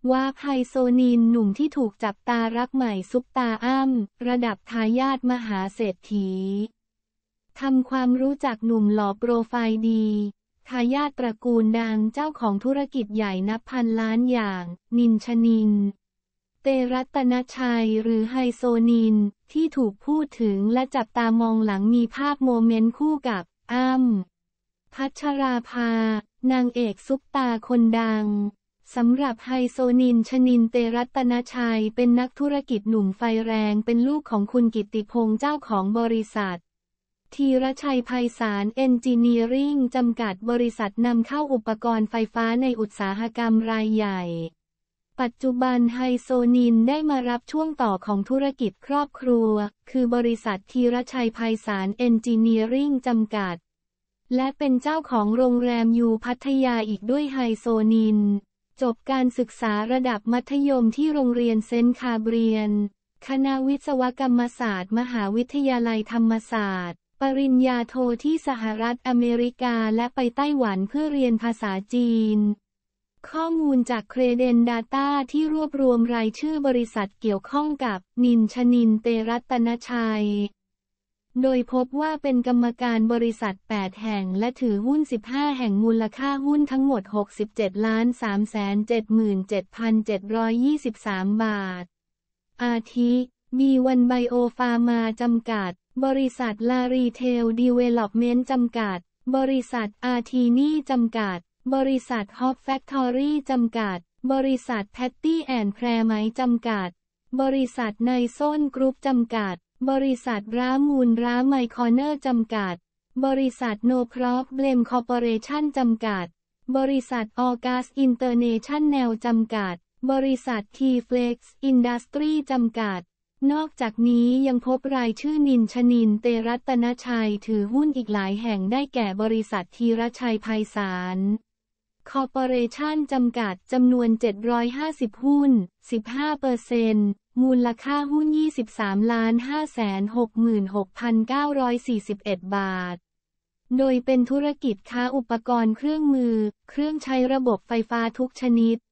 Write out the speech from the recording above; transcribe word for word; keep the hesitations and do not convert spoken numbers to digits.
ว่าไฮโซนินหนุ่มที่ถูกจับตารักใหม่ซุปตาอ้ำระดับทายาทมหาเศรษฐีทำความรู้จักหนุ่มหล่อโปรไฟล์ดีทายาทตระกูลดังเจ้าของธุรกิจใหญ่นับพันล้านอย่างนินชนินเตรัตนชัยหรือไฮโซนินที่ถูกพูดถึงและจับตามองหลังมีภาพโมเมนต์คู่กับอ้ำพัชราภานางเอกซุปตาคนดังสำหรับไฮโซนินชนินเตรัตนชัยเป็นนักธุรกิจหนุ่มไฟแรงเป็นลูกของคุณกิตติพงษ์เจ้าของบริษัทธีรชัยไพศาลเอนจิเนียริ่งจำกัดบริษัทนำเข้าอุปกรณ์ไฟฟ้าในอุตสาหกรรมรายใหญ่ปัจจุบันไฮโซนินได้มารับช่วงต่อของธุรกิจครอบครัวคือบริษัทธีรชัยไพศาลเอนจิเนียริ่งจำกัดและเป็นเจ้าของโรงแรมยูพัทยาอีกด้วยไฮโซนินจบการศึกษาระดับมัธยมที่โรงเรียนเซนต์คาเบรียนคณะวิศวกรรมศาสตร์มหาวิทยาลัยธรรมศาสตร์ปริญญาโทที่สหรัฐอเมริกาและไปไต้หวันเพื่อเรียนภาษาจีนข้อมูลจากเครเดนดาต้าที่รวบรวมรายชื่อบริษัทเกี่ยวข้องกับนินชนินเตรัตนชัยโดยพบว่าเป็นกรรมการบริษัทแปดแห่งและถือหุ้นสิบห้าแห่งมูลค่าหุ้นทั้งหมด หกสิบเจ็ดล้านสามแสนเจ็ดหมื่นเจ็ดพันเจ็ดร้อยยี่สิบสาม บาทอาทิ บี วัน ไบโอฟาร์มาจำกัดบริษัทลารีเทลดีเวล็อปเมนต์จำกัดบริษัทอาร์ทีนี่จำกัดบริษัทฮอปแฟคทอรี่จำกัดบริษัทแพตตี้แอนด์แพรไมท์จำกัดบริษัทไนโซนกรุ๊ปจำกัดบริษัทร้ามูลร้าไมคอร์เนอร์จำกัดบริษัทโนพรอฟเบลมคอร์ปอเรชั่นจำกัดบริษัทออกัสอินเตอร์เนชั่นแนลจำกัดบริษัททีเฟล็กซ์อินดัสทรีจำกัดนอกจากนี้ยังพบรายชื่อนินชนินเตรัตนชัยถือหุ้นอีกหลายแห่งได้แก่บริษัทธีรชัยไพศาลคอร์ปอเรชั่นจำกัดจำนวนเจ็ดร้อยห้าสิบหุ้น สิบห้าเปอร์เซ็นต์ มูลค่าหุ้น ยี่สิบสามล้านห้าแสนหกหมื่นหกพันเก้าร้อยสี่สิบเอ็ด บาทโดยเป็นธุรกิจค้าอุปกรณ์เครื่องมือเครื่องใช้ระบบไฟฟ้าทุกชนิด